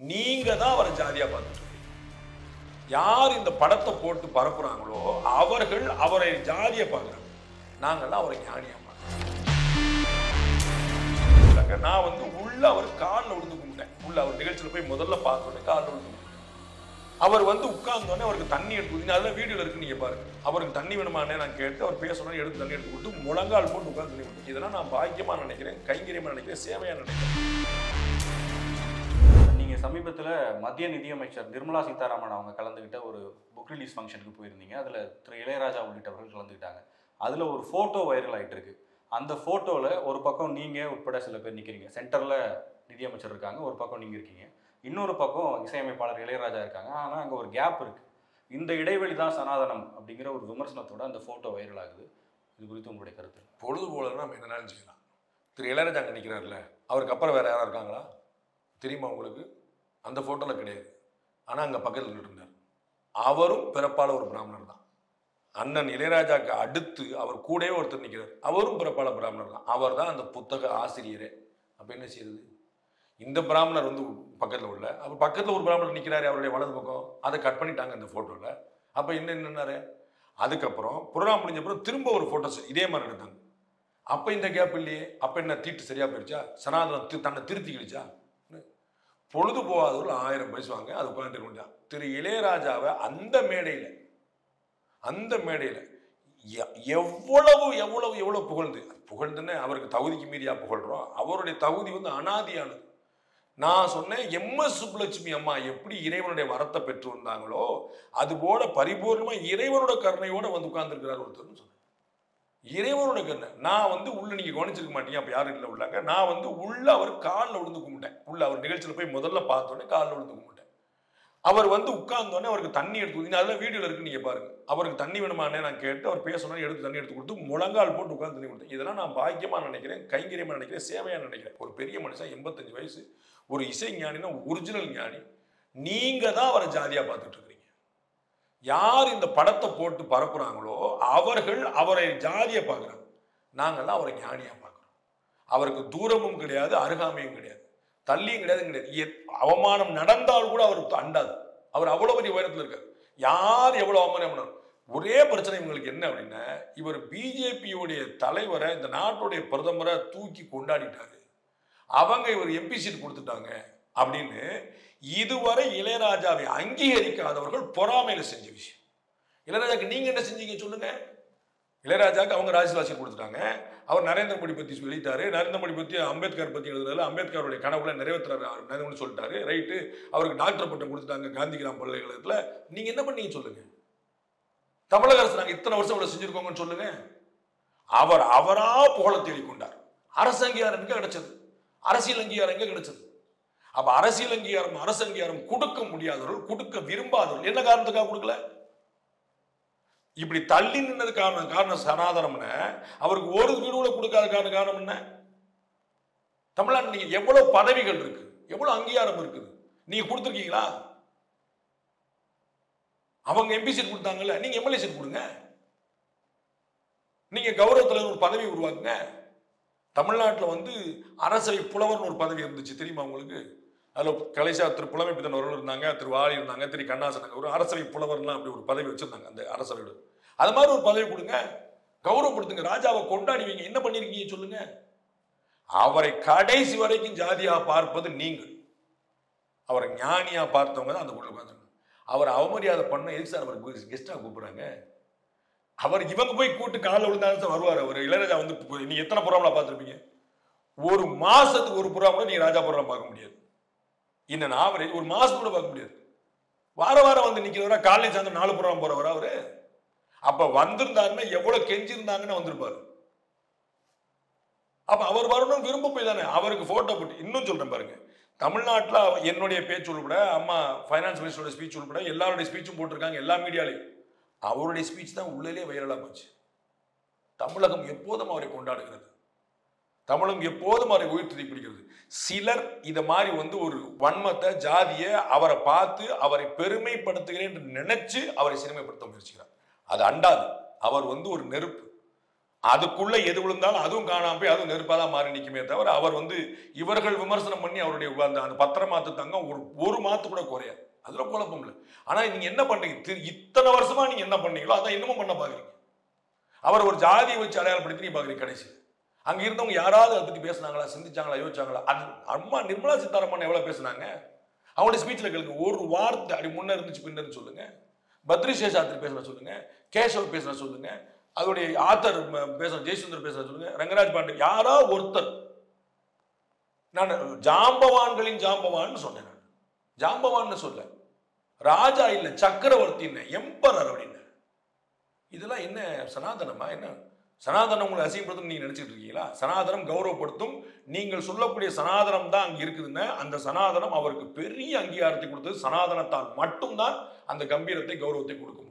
நீங்க தான் அவரை ஜாதியா பார்த்துட்டு இருக்கீங்க. யார் இந்த படத்தை போட்டு பரப்புறாங்களோ அவர்கள் அவரை ஜாதியா பார்க்குறாங்க. நாங்கெல்லாம் அவரை ஞானியா பார்க்கிறோம். நான் உள்ள அவர் காலில் விழுந்து கும்பிட்டேன். உள்ள அவர் நிகழ்ச்சியில் போய் முதல்ல பார்த்தோன்னே காலில் விழுந்து கும்பிட்டேன். அவர் உட்கார்ந்தோடனே அவருக்கு தண்ணி எடுத்து அதெல்லாம் வீடியோல இருக்கு, நீங்க பாருங்க. அவருக்கு தண்ணி வேணுமானே நான் கேட்டு அவர் பேசணும், எடுத்து தண்ணி எடுத்து கொடுத்து முழங்கால் போட்டு உட்கார்ந்து தண்ணி கொடுத்து. இதெல்லாம் நான் பாக்கியமா நினைக்கிறேன், கைங்கரியமா நினைக்கிறேன், சேவையா நினைக்கிறேன். நீங்க சமீபத்தில் மத்திய நிதியமைச்சர் நிர்மலா சீதாராமன் அவங்க கலந்துக்கிட்ட ஒரு புக் ரிலீஸ் ஃபங்க்ஷனுக்கு போயிருந்தீங்க. அதில் திரு இளையராஜா உள்ளிட்டவர்கள் கலந்துக்கிட்டாங்க. அதில் ஒரு ஃபோட்டோ வைரல் ஆகிட்டு இருக்கு. அந்த ஃபோட்டோவில் ஒரு பக்கம் நீங்கள் உட்பட சில பேர் நிற்கிறீங்க, சென்டரில் நிதியமைச்சர் இருக்காங்க, ஒரு பக்கம் நீங்கள் இருக்கீங்க, இன்னொரு பக்கம் இசையமைப்பாளர் இளையராஜா இருக்காங்க. ஆனால் அங்கே ஒரு கேப் இருக்குது. இந்த இடைவெளி தான் சனாதனம் அப்படிங்கிற ஒரு விமர்சனத்தோட அந்த ஃபோட்டோ வைரல் ஆகுது. இது குறித்து உங்களுடைய கருத்து? பொழுது போலன்னா நம்ம என்னன்னாலும் செய்யலாம். திரு இளையராஜா அங்கே நிற்கிறார்ல, அவருக்கு அப்புறம் வேறு யாராக இருக்காங்களா தெரியுமா உங்களுக்கு? அந்த ஃபோட்டோவில் கிடையாது. ஆனால் அங்கே பக்கத்தில் இருந்தார். அவரும் பிறப்பால் ஒரு பிராமணர் தான். அண்ணன் இளையராஜாவுக்கு அடுத்து அவர் கூடவே ஒருத்தர் நிற்கிறார், அவரும் பிறப்பால பிராமணர் தான். அவர் தான் அந்த புத்தக ஆசிரியரே. அப்போ என்ன செய்யுது? இந்த பிராமணர் பக்கத்தில் உள்ள அவர் பக்கத்தில் ஒரு பிராமணர் நிற்கிறாரு, அவருடைய வலது பக்கம். அதை கட் பண்ணிட்டாங்க அந்த ஃபோட்டோவில். அப்போ என்னன்னாரு? அதுக்கப்புறம் புரோகிராம் முடிஞ்சப்பறம் திரும்ப ஒரு ஃபோட்டோஸ் இதே மாதிரி எடுத்தாங்க. அப்போ இந்த கேப் இல்லையே. அப்போ என்ன தீட்டு சரியாக போயிடுச்சா? சனாதனம் தன்னை திருத்தி கிழிச்சா? பொழுது போகாதவர்கள் 1000 பேசுவாங்க. அது உட்காந்துட்டு முடிஞ்சா திரு இளையராஜாவை அந்த மேடையில் எவ்வளவு எவ்வளவு எவ்வளவு புகழ்ந்துன்னு அவருக்கு தகுதிக்கு மீறியா புகழ்றோம். அவருடைய தகுதி அனாதியானது. நான் சொன்னேன், MS சுப்புலட்சுமி அம்மா எப்படி இறைவனுடைய வரத்தை பெற்று வந்தாங்களோ அது போல பரிபூர்ணமா இறைவனோட கருணையோட உட்கார்ந்துருக்கிறார் ஒருத்தர்னு சொன்னேன். இறைவனோட கருணை. நான் உள்ள நீங்க கவனிச்சிருக்க மாட்டீங்க, அப்ப யாரும் இல்லை உள்ளாங்க. நான் உள்ள அவர் காலில் விழுந்து கும்பிட்டேன். உள்ள அவர் நிகழ்ச்சியில் போய் முதல்ல பார்த்தோன்னே காலில் விழுந்து கும்பிட்டேன். அவர் உட்கார்ந்தோடனே அவருக்கு தண்ணி எடுத்து அதெல்லாம் வீடியோல இருக்கு, நீங்க பாருங்க. அவருக்கு தண்ணி வேணுமானே நான் கேட்டு அவர் பேசணும், எடுத்து தண்ணி எடுத்து கொடுத்து முழங்கால் போட்டு உட்கார்ந்து தண்ணி கொடுத்தேன். இதெல்லாம் நான் பாக்கியமா நினைக்கிறேன், கைங்கரியமா நினைக்கிறேன், சேவையா நினைக்கிறேன். ஒரு பெரிய மனுஷன் 85 வயசு, ஒரு இசை ஞானினா ஒரிஜினல் ஞானி. நீங்க தான் அவரை ஜாதியா பார்த்துட்டு இருக்கீங்க. யார் இந்த படத்தை போட்டு பரப்புறாங்களோ அவர்கள் அவரை ஜாதியா பார்க்குறாங்க. நாங்கெல்லாம் அவரை ஞானியா பார்க்கிறோம். அவருக்கு தூரமும் கிடையாது, அருகாமையும் கிடையாது, தள்ளியும் கிடையாது. அவமானம் நடந்தால் கூட அவருக்கு அண்டாது. அவர் அவ்வளவு பெரிய உயரத்தில் இருக்கார். யார் எவ்வளவு அவமானம் பண்ணார்? ஒரே பிரச்சனை இவங்களுக்கு என்ன அப்படின்னா, இவர் பிஜேபியோடைய தலைவரை, இந்த நாட்டுடைய பிரதமரை தூக்கி கொண்டாடிட்டாரு. அவங்க இவர் MP சீட் கொடுத்துட்டாங்க அப்படின்னு இதுவரை இளையராஜாவை அங்கீகரிக்காதவர்கள் பொறாமையில செஞ்ச விஷயம். இளையராஜாக்கு நீங்க என்ன செஞ்சீங்க சொல்லுங்க? இளையராஜாக்கு அவங்க ராஜ்யசபா சீட் கொடுத்துட்டாங்க. அவர் நரேந்திர மோடி பத்தி சொல்லிட்டாரு. நரேந்திர மோடி பத்தி அம்பேத்கர் பத்தி எழுதுனால அம்பேத்கருடைய கனவுல நிறைவேற்றாரு சொல்லிட்டாரு. ரைட்டு. அவருக்கு டாக்டர் பட்டம் கொடுத்துட்டாங்க காந்திகிராம் பல்கலைக்கழகத்துல. நீங்க என்ன பண்ணீங்க சொல்லுங்க? தமிழக அரசு நாங்க இத்தனை வருஷம் இவ்வளவு செஞ்சிருக்கோங்கன்னு சொல்லுங்க. அவர் அவரா புகழ தேடிக்கொண்டார். அரசு அங்கீகாரம் எங்க கிடைச்சது? அரசியல் அங்கீகாரம் எங்க கிடைச்சது? அப்ப அரசியல் அங்கீகாரம், அரசு அங்கீகாரம் கொடுக்க முடியாதவர்கள், கொடுக்க விரும்பாதவர்கள் என்ன காரணத்துக்காக கொடுக்கல? இப்படி தள்ளி நின்னது காரணம் சனாதனம்னு அவருக்கு ஒரு வீடு கூட கொடுக்காத காரணம் என்ன? தமிழ்நாட்டில் நீங்க எவ்வளவு பதவிகள் இருக்கு, எவ்வளவு அங்கீகாரம் இருக்குது, நீங்க கொடுத்துருக்கீங்களா? அவங்க MP சீட் கொடுத்தாங்கல்ல, நீங்க MLA சீட் கொடுங்க. நீங்க கௌரவத்தில் ஒரு பதவி உருவாக்குங்க. தமிழ்நாட்டில் அரசவை புலவர்னு ஒரு பதவி இருந்துச்சு, தெரியுமா உங்களுக்கு? அதில் கலைசா திரு புலமை பித்தன் அவர்கள் இருந்தாங்க, திரு வாலி இருந்தாங்க, திரு கண்ணாசன், ஒரு அரசவை புலவர்லாம் அப்படி ஒரு பதவி வச்சிருந்தாங்க அந்த அரசவையோட. அது மாதிரி ஒரு பதவி கொடுங்க, கௌரவப்படுத்துங்க, ராஜாவை கொண்டாடுவீங்க. என்ன பண்ணிருக்கீங்க சொல்லுங்க? அவரை கடைசி வரைக்கும் ஜாதியா பார்ப்பது நீங்கள். அவரை ஞானியா பார்த்தவங்க தான் அந்த உள்ள உட்காந்து. அவர் அவமரியாதை பண்ண எதுக்கு சார் அவர் கெஸ்டா கூப்பிடுறாங்க? அவர் இவங்க போய் கூட்டு காலில் விழுந்தாலும் சார் வருவார். அவர் இளையராஜா நீங்க எத்தனை புறாமலா பார்த்துருப்பீங்க? ஒரு மாசத்துக்கு ஒரு புறாமல நீங்க ராஜா புறம் பார்க்க முடியாது. இன்னும் ஆவரேஜ் ஒரு மாசம் கூட பார்க்க முடியாது. வாரம் நிக்கிறவரா, காலையில் சாயந்தரம் 4 புறம் போறவரா அவரு? அப்ப வந்திருந்தாருன்னா எவ்வளவு கெஞ்சிருந்தாங்கன்னு வந்திருப்பாரு. அப்ப அவர் வரணும் விரும்ப போய் தானே அவருக்கு போட்டோ போட்டு. இன்னும் சொல்றேன் பாருங்க, தமிழ்நாட்டில் என்னுடைய பேச்சு உள்பட, அம்மா பைனான்ஸ் மினிஸ்டரோட ஸ்பீச் உள்பட எல்லாருடைய ஸ்பீச்சும் போட்டிருக்காங்க எல்லா மீடியாலையும். அவருடைய ஸ்பீச் தான் உள்ளே வைரலா போச்சு. தமிழகம் எப்போதும் அவரை கொண்டாடுகிறது, தமிழகம் எப்போதும் அவரை உயிர்த்தி பிடிக்கிறது. சிலர் இதை மாதிரி ஒரு வன்மத்தை, ஜாதியை அவரை பார்த்து அவரை பெருமைப்படுத்துகிறேன் என்று நினைச்சு அவரை சிறுமைப்படுத்த முயற்சிக்கிறார். அது அண்டாது. அவர் ஒரு நெருப்பு. அதுக்குள்ள எது விழுந்தாலும் அதுவும் காணாம போய் அதுவும் நெருப்பாதான் மாறி நிற்குமே தவிர அவர் இவர்கள் விமர்சனம் பண்ணி அவருடைய அந்த 10 மாத்து தங்கம் ஒரு மாத்து கூட குறையாது. அதுல குழப்பம் இல்லை. ஆனா நீங்க என்ன பண்றீங்க, இத்தனை வருஷமா நீங்க என்ன பண்ணீங்களோ அதான் இன்னமும் பண்ண பாக்குறீங்க. அவர் ஒரு ஜாதியை வச்சு அடையாளப்படுத்தி நீ பாக்குறீங்க. கடைசி அங்க இருந்தவங்க யாராவது அதை பத்தி பேசினாங்களா, சிந்திச்சாங்களா, யோசிச்சாங்களா? அது அம்மா நிர்மலா சீதாராமன் எவ்வளவு பேசினாங்க அவங்களுடைய ஸ்பீச்ல கேளுங்க. ஒரு வார்த்தை அப்படி முன்ன இருந்துச்சு பின்னு சொல்லுங்க. பத்ரி சேஷாத்ரி பேசுற சொல்லுங்க, கேசவ் பேசுற சொல்லுங்க, அதோடைய ஆத்தர் பேசுற ஜெயசுந்தர் பேசுற சொல்லுங்க, ரங்கராஜ் பாண்டே, யாரா ஒருத்தர். நான் ஜாம்பவான்களின் ஜாம்பவான் சொன்னேன். நான் ஜாம்பவான் சொல்ல, ராஜா இல்ல சக்கரவர்த்தி, எம்பரர் அப்படின்னு. இதெல்லாம் என்ன சனாதனமா? என்ன சனாதனம் உங்களை அசிங்கப்படுத்தும் நீங்க நினைச்சிட்டு இருக்கீங்களா? சனாதனம் கௌரவப்படுத்தும். நீங்கள் சொல்லக்கூடிய சனாதனம் தான் அங்க இருக்குதுன்னு, அந்த சனாதனம் அவருக்கு பெரிய அங்கீகாரத்தை கொடுத்தது. சனாதனத்தால் மட்டும்தான் அந்த கம்பீரத்தை, கௌரவத்தை கொடுக்க முடியும்.